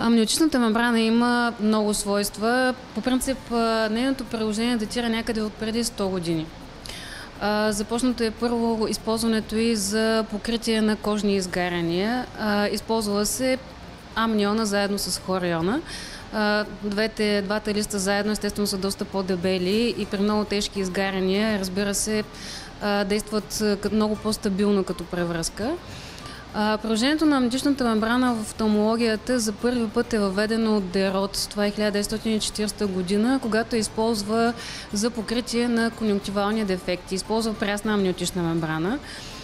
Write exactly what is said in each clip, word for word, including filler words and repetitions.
Амниотичната мембрана има много свойства. По принцип, нейното приложение датира някъде от преди сто години. Започнато е първо използването и за покритие на кожни изгаряния. Използвала се амниона заедно с хлориона. Двете, двата листа заедно естествено са доста по-дебели и при много тежки изгаряния, разбира се, действат много по-стабилно като превръзка. Приложението на амниотичната мембрана в офталмологията за първи път е въведено от Дерот. Това е хиляда деветстотин и четиридесета година, когато използва за покритие на конюнктивални дефекти. Използва прясна амниотична мембрана,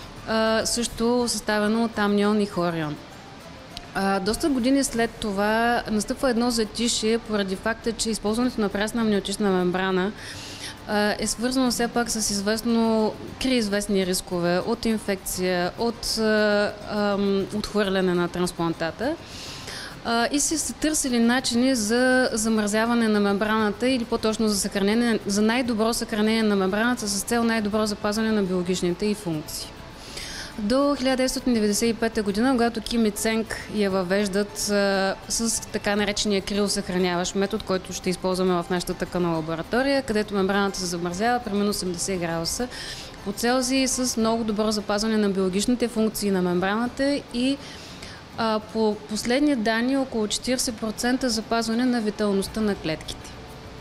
също съставено от амнион и хлорион. Доста години след това настъпва едно затишие поради факта, че използването на прясна амниотична мембрана е свързано все пак с известно, крие известни рискове от инфекция, от отхвърляне на трансплантата. И си се търсили начини за замразяване на мембраната или по-точно за съхранение, за най-добро съхранение на мембраната с цел най-добро запазване на биологичните й функции. До хиляда деветстотин деветдесет и пета година, когато Ким и Ценг я въвеждат а, с така наречения криосъхраняващ метод, който ще използваме в нашата тъканна лаборатория, където мембраната се замразява при минус осемдесет градуса по Целзий с много добро запазване на биологичните функции на мембраната и а, по последни данни около четиридесет процента запазване на виталността на клетките.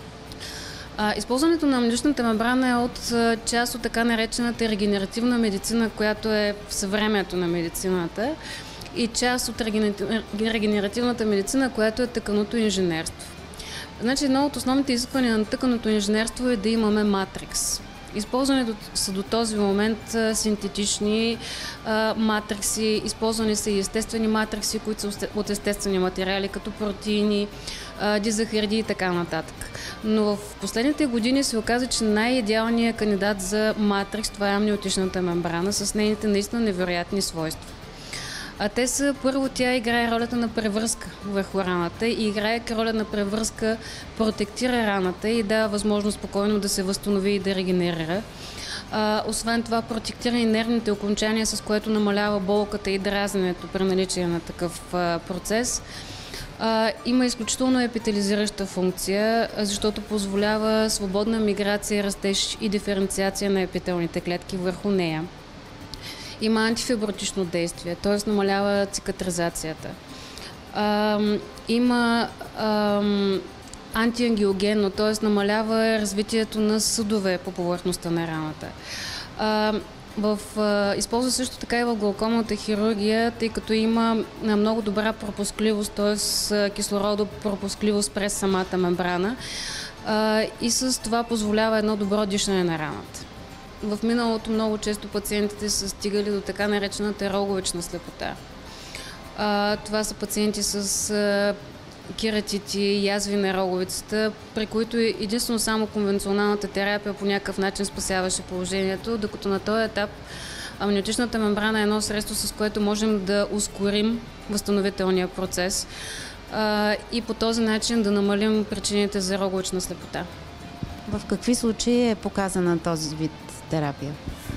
А, използването на амниотичната мембрана е от а, част от така наречената регенеративна медицина, която е в съвремието на медицината, и част от регенеративната медицина, която е тъканното инженерство. Значи, едно от основните изисквания на тъканното инженерство е да имаме матрикс. Използването са до този момент а, синтетични а, матрикси, използвани са и естествени матрикси, които са от естествени материали, като протеини, а, дизахариди и така нататък. Но в последните години се оказа, че най-идеалният кандидат за матрикс това е амниотичната мембрана с нейните наистина невероятни свойства. А те са, първо, тя играе ролята на превръзка върху раната и играе роля на превръзка, протектира раната и дава възможност спокойно да се възстанови и да регенерира. А, освен това, протектира и нервните окончания, с което намалява болката и дразненето при наличие на такъв а, процес. А, има изключително епителизираща функция, защото позволява свободна миграция, растеж и диференциация на епителните клетки върху нея. Има антифибротично действие, т.е. намалява цикатризацията. А, има а, антиангиогенно, т.е. намалява развитието на съдове по повърхността на раната. А, в, а, използва също така и в глаукомната хирургия, тъй като има много добра пропускливост, т.е. кислородопропускливост през самата мембрана а, и с това позволява едно добро дишане на раната. В миналото много често пациентите са стигали до така наречената роговична слепота. А, това са пациенти с а, кератити, язви на роговицата, при които единствено само конвенционалната терапия по някакъв начин спасяваше положението, докато на този етап амниотичната мембрана е едно средство, с което можем да ускорим възстановителния процес а, и по този начин да намалим причините за роговична слепота. В какви случаи е показана този вид терапия?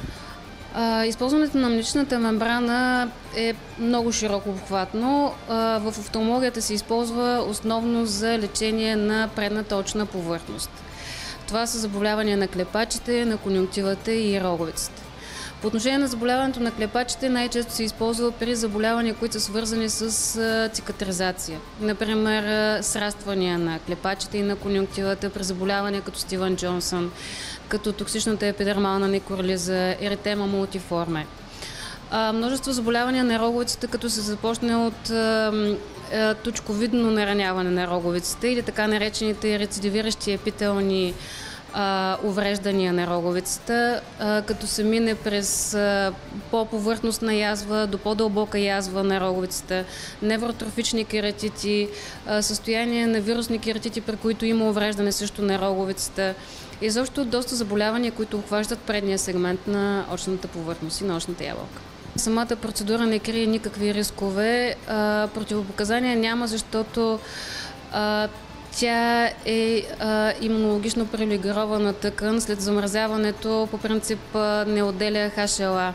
А, използването на амниотичната мембрана е много широко обхватно. А, в офталмологията се използва основно за лечение на предната очна повърхност. Това са заболявания на клепачите, на конюнктивата и роговицата. По отношение на заболяването на клепачите най-често се използва при заболявания, които са свързани с а, цикатризация. Например, а, сраствания на клепачите и на конюнктивата при заболявания като Стивън Джонсън, като токсичната епидермална некролиза, еритема мултиформе. А, множество заболявания на роговицата, като се започне от а, а, точковидно нараняване на роговицата или така наречените рецидивиращи епителни а, увреждания на роговицата, а, като се мине през а, по-повърхностна язва до по-дълбока язва на роговицата, невротрофични кератити, а, състояние на вирусни кератити, при които има увреждане също на роговицата. И защо доста заболявания, които обхващат предния сегмент на очната повърхност и на очната ябълка. Самата процедура не крие никакви рискове. А, противопоказания няма, защото а, тя е а, имунологично привилегирована тъкан. След замразяването по принцип а, не отделя Х Л А.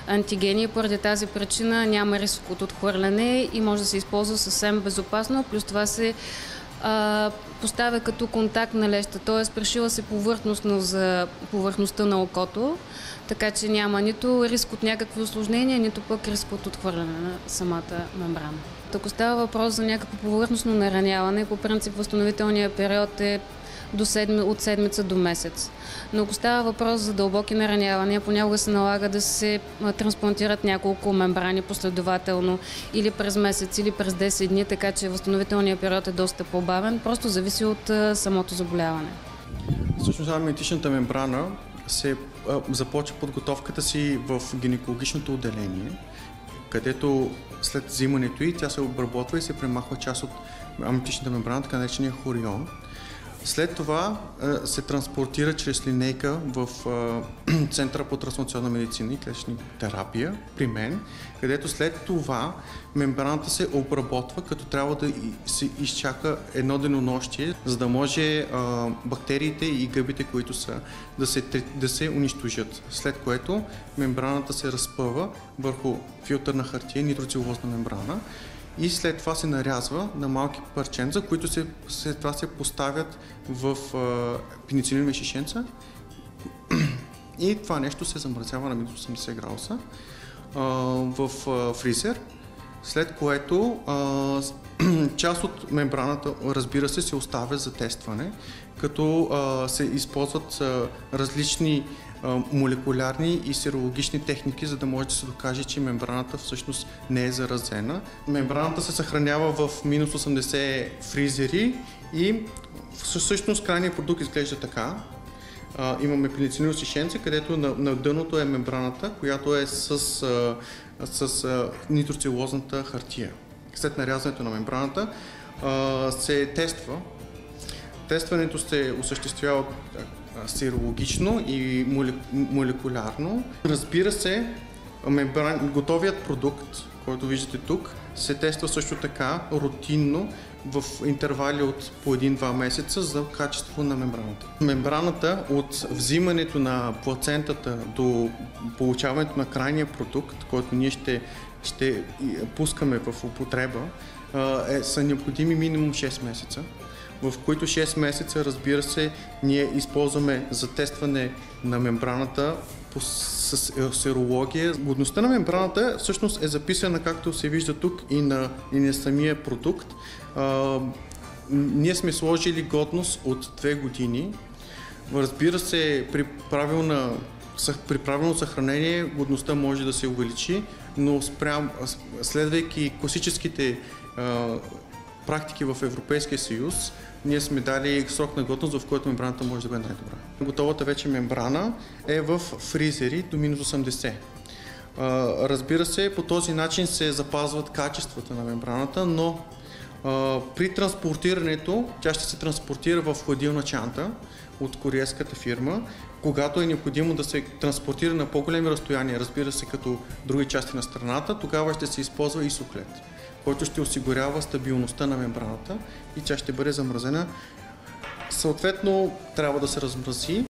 антигени. Поради тази причина няма риск от отхвърляне и може да се използва съвсем безопасно. Плюс това се а, поставя като контакт на леща, т.е. пришива се повърхностно за повърхността на окото, така че няма нито риск от някакви усложнения, нито пък риск от отхвърляне на самата мембрана. Ако става въпрос за някакво повърхностно нараняване, по принцип възстановителният период е до седми, от седмица до месец. Но ако става въпрос за дълбоки наранявания, понякога се налага да се трансплантират няколко мембрани последователно или през месец, или през десет дни, така че възстановителният период е доста по-бавен, просто зависи от самото заболяване. Всъщност амниотичната мембрана се а, започва подготовката си в гинекологичното отделение, където след взимането й тя се обработва и се премахва част от амниотичната мембрана, така наречения хорион. След това а, се транспортира чрез линейка в а, Центъра по трансплантационна медицина и клетъчна терапия при мен, където след това мембраната се обработва, като трябва да се изчака едно денонощие, за да може а, бактериите и гъбите, които са, да се, да се унищожат. След което мембраната се разпъва върху филтърна хартия, нитроцелулозна мембрана, и след това се нарязва на малки парченца, които се, след това се поставят в пеницилинови шишенца и това нещо се замразява на минус осемдесет градуса а, в а, фризер, след което а, част от мембраната, разбира се, се оставя за тестване, като а, се използват а, различни молекулярни и серологични техники, за да може да се докаже, че мембраната всъщност не е заразена. Мембраната се съхранява в минус осемдесет фризери и всъщност крайният продукт изглежда така. А, имаме пеницилиново шишенце, където на, на дъното е мембраната, която е с, а, с а, нитроцелулозната хартия. След нарязването на мембраната а, се тества. Тестването се осъществява серологично и молекулярно. Разбира се, мембран, готовият продукт, който виждате тук, се тества също така рутинно в интервали от по един-два месеца за качество на мембраната. Мембраната от взимането на плацентата до получаването на крайния продукт, който ние ще, ще пускаме в употреба, е, са необходими минимум шест месеца. В които шест месеца, разбира се, ние използваме за тестване на мембраната с серология. Годността на мембраната всъщност е записана, както се вижда тук, и на, и на самия продукт. А, ние сме сложили годност от две години. Разбира се, при правилна При правилно съхранение годността може да се увеличи, но спрям, следвайки класическите а, практики в Европейския съюз, ние сме дали срок на годност, в който мембраната може да бъде най-добра. Готовата вече мембрана е в фризери до минус осемдесет. Разбира се, по този начин се запазват качествата на мембраната, но при транспортирането тя ще се транспортира в хладилна чанта от куриерската фирма. Когато е необходимо да се транспортира на по-големи разстояния, разбира се, като други части на страната, тогава ще се използва исохлет, който ще осигурява стабилността на мембраната и тя ще бъде замразена. Съответно, трябва да се размрази.